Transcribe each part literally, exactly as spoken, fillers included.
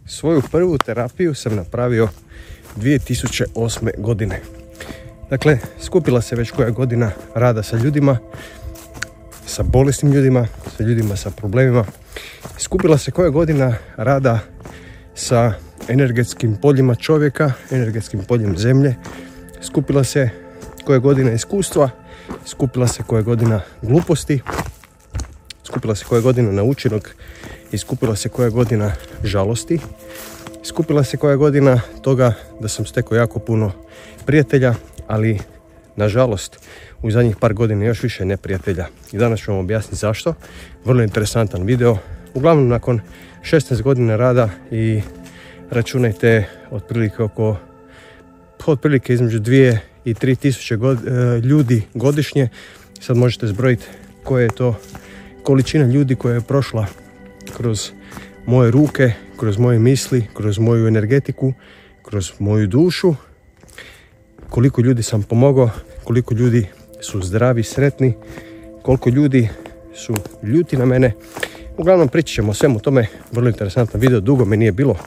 Svoju prvu terapiju sam napravio dvije tisuće osme. godine. Dakle, skupila se već koja godina rada sa ljudima, sa bolesnim ljudima, sa ljudima sa problemima. Skupila se koja godina rada sa energetskim poljima čovjeka, energetskim poljem zemlje. Skupila se koja godina iskustva, skupila se koja godina gluposti, skupila se koja godina naučenog i skupila se koja godina žalosti. Skupila se koja godina toga da sam stekao jako puno prijatelja, ali nažalost u zadnjih par godina još više neprijatelja. I danas ću vam objasniti zašto. Vrlo interesantan video. Uglavnom nakon šesnaest godina rada i računajte otprilike oko otprilike između dvije i tri tisuće god, ljudi godišnje. Sad možete zbrojiti koja je to količina ljudi koja je prošla kroz moje ruke, kroz moje misli, kroz moju energetiku, kroz moju dušu. Koliko ljudi sam pomogao, koliko ljudi su zdravi, sretni, koliko ljudi su ljuti na mene. Uglavnom pričat ćemo o svemu tome, vrlo interesantan video, dugo me nije bilo.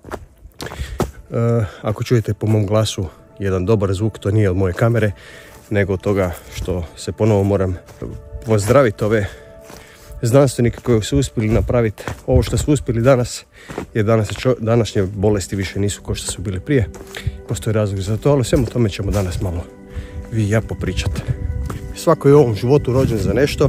E, ako čujete po mom glasu jedan dobar zvuk, to nije od moje kamere, nego od toga što se ponovo moram pozdraviti ove znanstvenike koji su uspjeli napraviti ovo što su uspjeli danas, jer danas čo, današnje bolesti više nisu kao što su bili prije. Postoji razlog za to, ali svemu tome ćemo danas malo vi i ja popričati. Svako je u ovom životu rođen za nešto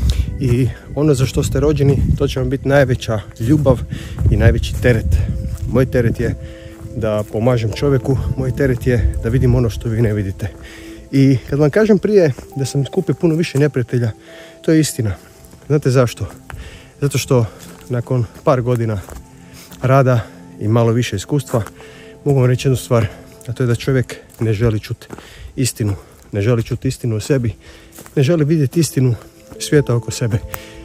i ono za što ste rođeni, to će vam biti najveća ljubav i najveći teret. Moj teret je da pomažem čovjeku, moj teret je da vidim ono što vi ne vidite. I kad vam kažem prije da sam skupio puno više neprijatelja, to je istina. Znate zašto? Zato što nakon par godina rada i malo više iskustva mogu vam reći jednu stvar, a to je da čovjek ne želi čuti istinu. Ne želi čuti istinu o sebi, ne želi vidjeti istinu svijeta oko sebe.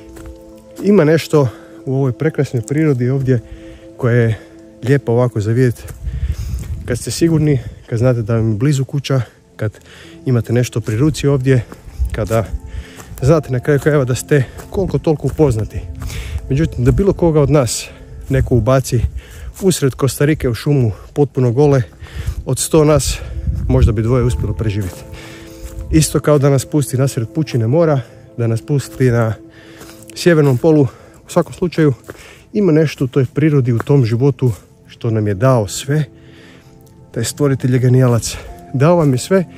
Ima nešto u ovoj prekrasnoj prirodi ovdje koje je lijepo ovako za vidjeti. Kad ste sigurni, kad znate da vam je blizu kuća, kad imate nešto pri ruci ovdje, kada znate na kraju krajeva da ste koliko toliko upoznati. Međutim, da bilo koga od nas neko ubaci usred Kostarike u šumu potpuno gole, od sto nas možda bi dvoje uspjelo preživjeti. Isto kao da nas pusti nasred pučine mora, da nas pusti na sjevernom polu. U svakom slučaju ima nešto u toj prirodi, u tom životu što nam je dao sve. Taj stvoritelj je genijalac. Dao vam je sve,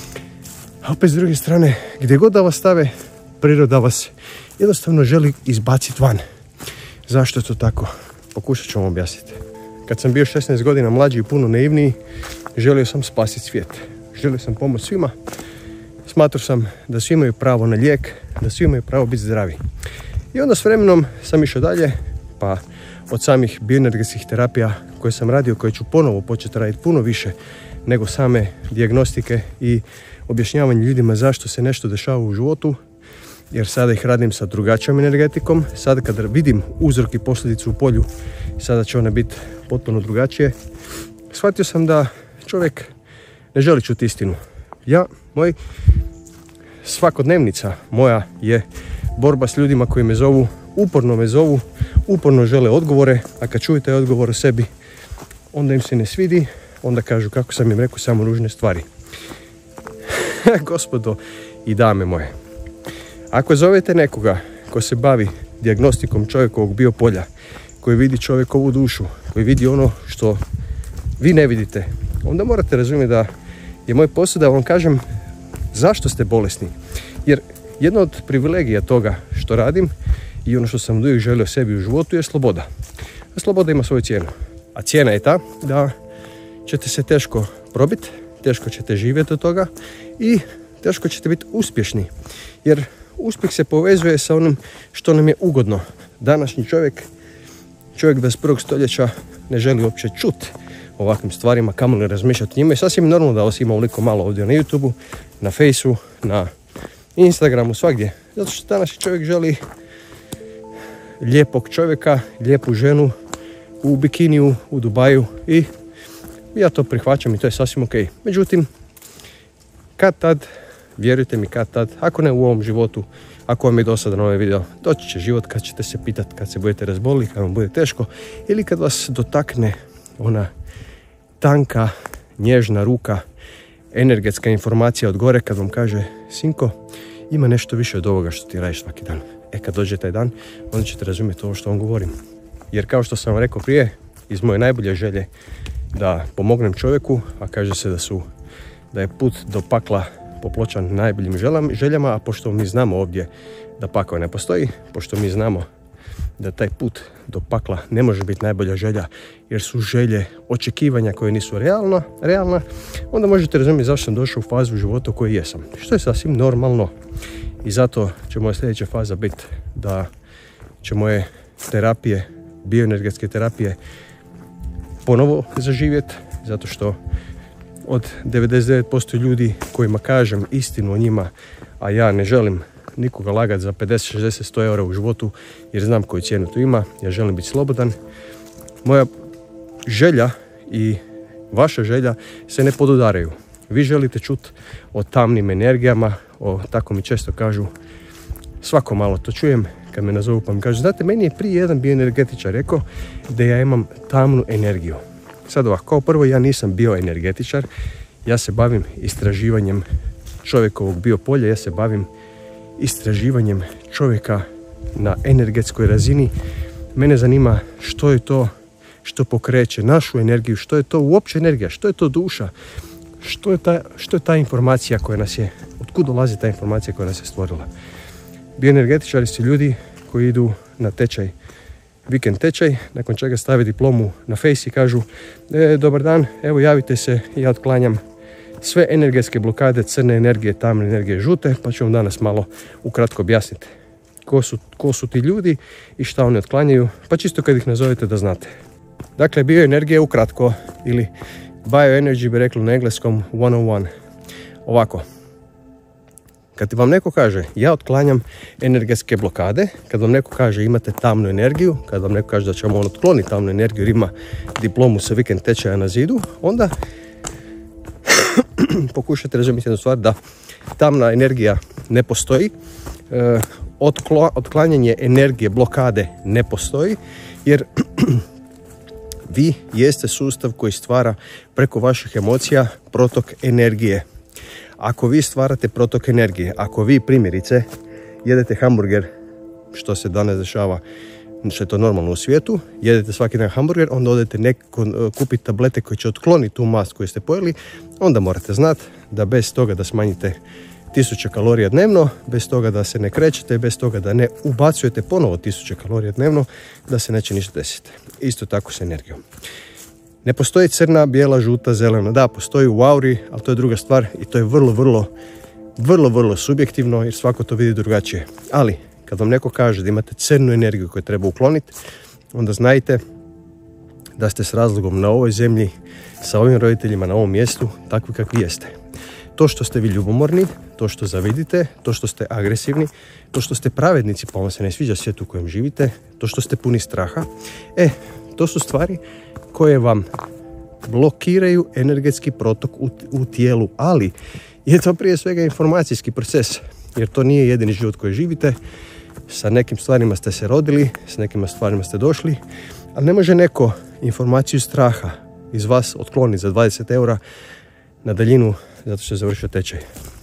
a opet s druge strane, gdje god da vas stave, priroda vas jednostavno želi izbaciti van. Zašto je to tako? Pokušat ću vam objasniti. Kad sam bio šesnaest godina mlađi i puno naivniji, želio sam spasiti svijet. Želio sam pomoći svima. Smatrao sam da svi imaju pravo na lijek, da svi imaju pravo biti zdravi. I onda s vremenom sam išao dalje, pa od samih bioenergetskih terapija koje sam radio, koje ću ponovo početi raditi puno više nego same dijagnostike i objašnjavanje ljudima zašto se nešto dešava u životu, jer sada ih radim sa drugačijom energetikom. Sada kada vidim uzrok i posljedicu u polju, sada će one biti potpuno drugačije. Shvatio sam da čovjek ne želi čuti istinu. Ja, moj svakodnevnica moja je borba s ljudima koji me zovu, uporno me zovu, uporno žele odgovore, a kad čuju taj odgovor o sebi, onda im se ne svidi, onda kažu kako sam im rekao samo ružne stvari. Gospodo i dame moje, ako zovete nekoga ko se bavi dijagnostikom čovjekovog biopolja, koji vidi čovjekovu dušu, koji vidi ono što vi ne vidite, onda morate razumjeti da je moj posao da vam kažem zašto ste bolesni. Jer jedna od privilegija toga što radim i ono što sam uvijek želio sebi u životu je sloboda. A sloboda ima svoju cijenu. A cijena je ta da ćete se teško probiti, teško ćete živjeti od toga i teško ćete biti uspješni. Jer uspjeh se povezuje sa onim što nam je ugodno. Današnji čovjek, čovjek dvadeset prvog stoljeća ne želi uopće čuti ovakvim stvarima, kamoli razmišljati o njima. I sasvim normalno da vas ima ovoliko malo ovdje na YouTubeu, na Faceu, na Instagramu, svagdje. Zato što današnji čovjek želi lijepog čovjeka, lijepu ženu u bikiniju, u Dubaju i ja to prihvaćam i to je sasvim ok. Međutim, kad tad vjerujte mi kad tad, ako ne u ovom životu, ako vam je dosadan ovaj video, doći će život kad ćete se pitati, kad se budete razbolili, kad vam bude teško ili kad vas dotakne ona tanka, nježna ruka, energetska informacija od gore kad vam kaže sinko, ima nešto više od ovoga što ti radiš svaki dan. E kad dođe taj dan, onda ćete razumjeti ovo što vam govorim. Jer kao što sam vam rekao prije, iz moje najbolje želje da pomognem čovjeku, a kaže se da su da je put do pakla popločan najboljim željama, a pošto mi znamo ovdje da pakao ne postoji, pošto mi znamo da taj put do pakla ne može biti najbolja želja jer su želje očekivanja koje nisu realna, realna, onda možete razumjeti zašto sam došao u fazu u životu u kojoj jesam. Što je sasvim normalno. I zato će moja sljedeća faza biti da će moje terapije, bioenergetske terapije ponovo zaživjeti, zato što od devedeset devet posto ljudi kojima kažem istinu o njima, a ja ne želim nikoga lagati za pedeset, šezdeset, sto eura u životu jer znam koju cijenu to ima, ja želim biti slobodan. Moja želja i vaša želja se ne podudaraju. Vi želite čuti o tamnim energijama, o, tako mi često kažu, svako malo to čujem kad me nazovu pa mi kažu, znate, meni je prije jedan bioenergetičar rekao da ja imam tamnu energiju. Sad ovako, kao prvo ja nisam bioenergetičar, ja se bavim istraživanjem čovjekovog biopolja, ja se bavim istraživanjem čovjeka na energetskoj razini. Mene zanima što je to što pokreće našu energiju, što je to uopće energija, što je to duša, što je ta, što je ta informacija koja nas je, otkud dolazi ta informacija koja nas je stvorila. Bioenergetičari su ljudi koji idu na tečaj, vikend tečaj, nakon čega stave diplomu na face i kažu e, dobar dan, evo javite se, ja otklanjam sve energetske blokade, crne energije, tamne energije, žute, pa ću vam danas malo ukratko objasniti ko su, ko su ti ljudi i šta oni otklanjaju, pa čisto kad ih nazovete da znate. Dakle, bioenergija ukratko, ili bioenergy bi rekli na engleskom sto jedan. Ovako, kad vam neko kaže ja otklanjam energetske blokade, kad vam neko kaže imate tamnu energiju, kad vam neko kaže da će vam on otkloniti tamnu energiju jer ima diplomu sa vikend tečaja na zidu, onda pokušajte razumjeti jednu stvar, da tamna energija ne postoji, e, otklo, otklanjanje energije, blokade ne postoji, jer vi jeste sustav koji stvara preko vaših emocija protok energije. Ako vi stvarate protok energije, ako vi primjerice jedete hamburger, što se danas dešava, što je to normalno u svijetu, jedete svaki dan hamburger, onda odete neko, kupiti tablete koje će otkloniti tu mast koju ste pojeli, onda morate znati da bez toga da smanjite tisuće kalorija dnevno, bez toga da se ne krećete, bez toga da ne ubacujete ponovo tisuće kalorija dnevno, da se neće ništa desiti. Isto tako s energijom. Ne postoji crna, bijela, žuta, zelena. Da, postoji u auri, ali to je druga stvar i to je vrlo, vrlo, vrlo, vrlo subjektivno jer svako to vidi drugačije. Ali, kad vam neko kaže da imate crnu energiju koju treba ukloniti, onda znajte da ste s razlogom na ovoj zemlji, sa ovim roditeljima na ovom mjestu, takvi kakvi jeste. To što ste vi ljubomorni, to što zavidite, to što ste agresivni, to što ste pravednici pa vam se ne sviđa svijet u kojem živite, to što ste puni straha, e, to su stvari koje vam blokiraju energetski protok u, u tijelu, ali je to prije svega informacijski proces, jer to nije jedini život koji živite. Sa nekim stvarima ste se rodili, s nekim stvarima ste došli, ali ne može neko informaciju straha iz vas otkloniti za dvadeset eura na daljinu zato što je završio tečaj.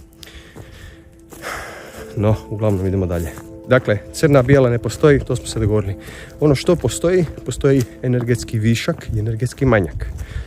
No, uglavnom idemo dalje. Dakle, crna, bijela ne postoji, to smo se dogovorili. Ono što postoji, postoji energetski višak i energetski manjak.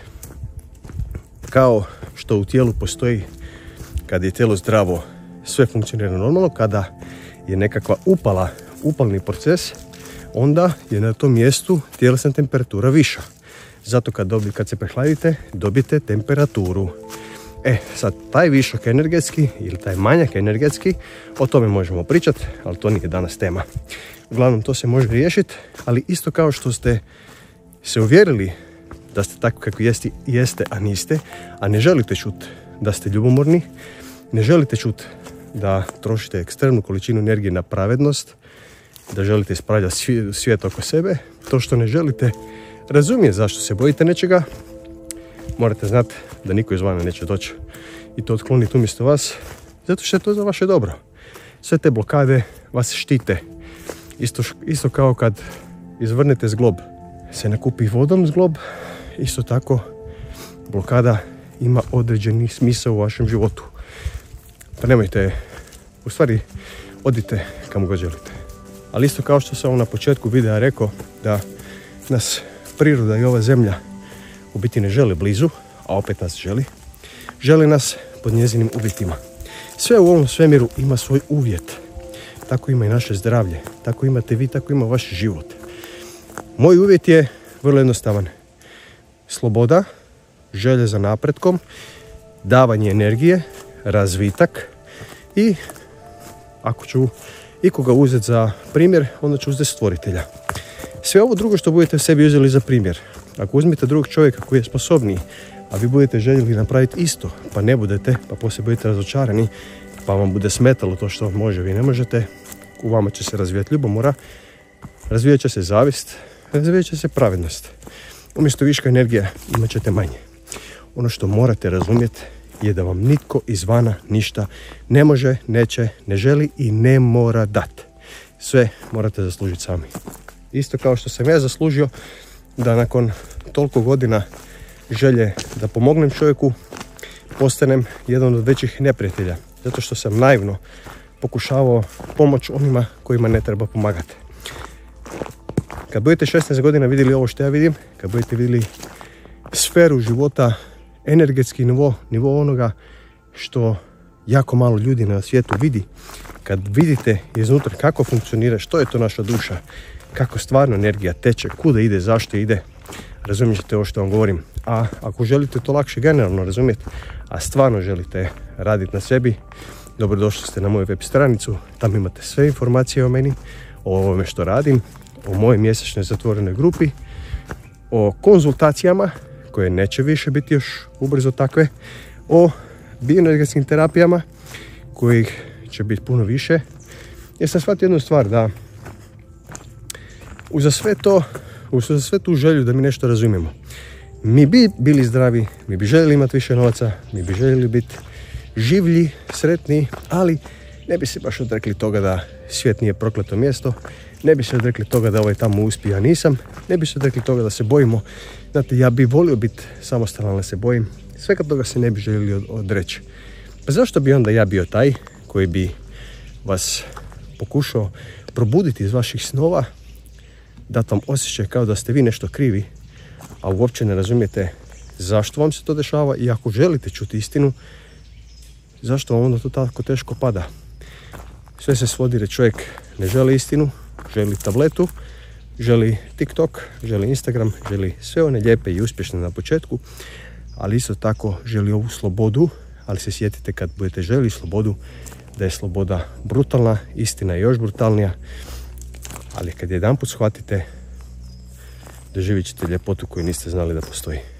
Kao što u tijelu postoji, kad je tijelo zdravo, sve funkcionira normalno, kada je nekakva upala, upalni proces, onda je na tom mjestu tjelesna temperatura viša. Zato kad, dobi, kad se prehladite, dobijete temperaturu. E, sad, taj višak energetski ili taj manjak energetski, o tome možemo pričati, ali to nije danas tema. Uglavnom, to se može riješiti, ali isto kao što ste se uvjerili da ste tako kako jeste, jeste, a niste, a ne želite čuti da ste ljubomorni, ne želite čuti da trošite ekstremnu količinu energije na pravednost, da želite ispravljati svijet oko sebe, to što ne želite razumije zašto se bojite nečega, morate znati da niko izvana neće doći i to otkloniti umjesto vas, Zato što je to za vaše dobro. Sve te blokade vas štite. Isto, isto kao kad izvrnete zglob, se nakupi vodom zglob, isto tako blokada ima određeni smisao u vašem životu. Pa nemojte, u stvari odite kamo god želite. Ali isto kao što sam vam na početku videa rekao da nas priroda i ova zemlja u biti ne žele blizu, a opet nas želi. Želi nas pod njezinim uvjetima. Sve u ovom svemiru ima svoj uvjet. Tako ima i naše zdravlje. Tako imate vi, tako ima vaš život. Moj uvjet je vrlo jednostavan. Sloboda, želje za napretkom, davanje energije, razvitak i ako ću ikoga uzeti za primjer, onda ću uzeti stvoritelja. Sve ovo drugo što budete sebi uzeli za primjer, ako uzmete drugog čovjeka koji je sposobniji, a vi budete željeli napraviti isto, pa ne budete, pa poslije budete razočarani, pa vam bude smetalo to što može, vi ne možete, u vama će se razvijati ljubomora, razvijat će se zavist, razvijat će se pravednost. Umjesto viška energije imat ćete manje. Ono što morate razumjeti je da vam nitko izvana ništa ne može, neće, ne želi i ne mora dati. Sve morate zaslužiti sami. Isto kao što sam ja zaslužio da nakon toliko godina želje da pomognem čovjeku postanem jedan od većih neprijatelja. Zato što sam naivno pokušavao pomoć onima kojima ne treba pomagati. Kad budete šesnaest godina vidjeli ovo što ja vidim, kad budete vidjeli sferu života, energetski nivo, nivo onoga što jako malo ljudi na svijetu vidi, kad vidite iznutra kako funkcionira, što je to naša duša, kako stvarno energija teče, kuda ide, zašto ide, razumjet ćete ovo što vam govorim. A ako želite to lakše generalno razumjeti, a stvarno želite raditi na sebi, dobrodošli ste na moju web stranicu, tamo imate sve informacije o meni, o ovome što radim, o mojoj mjesečnoj zatvorenoj grupi, o konzultacijama, koje neće više biti još ubrzo takve, o bioenergetskim terapijama, kojih će biti puno više. Jer sam shvatio jednu stvar, da uza sve to, uza sve tu želju da mi nešto razumijemo, mi bi bili zdravi, mi bi željeli imati više novaca, mi bi željeli biti življi, sretni, ali ne bi se baš odrekli toga da svijet nije prokleto mjesto, ne bi se odrekli toga da ovaj tamo uspije, a nisam, ne bi se odrekli toga da se bojimo. Znate, ja bi volio biti samostalan, ali se bojim. Svega toga se ne bi željeli odreći. Pa zašto bi onda ja bio taj koji bi vas pokušao probuditi iz vaših snova, dati vam osjećaj kao da ste vi nešto krivi, a uopće ne razumijete zašto vam se to dešava i ako želite čuti istinu, zašto vam onda to tako teško pada. Sve se svodi da čovjek ne želi istinu, želi tabletu, želi TikTok, želi Instagram, želi sve one lijepe i uspješne na početku, ali isto tako želi ovu slobodu, ali se sjetite kad budete želi slobodu, da je sloboda brutalna, istina je još brutalnija, ali kad jedanput shvatite, doživjet ćete ljepotu koju niste znali da postoji.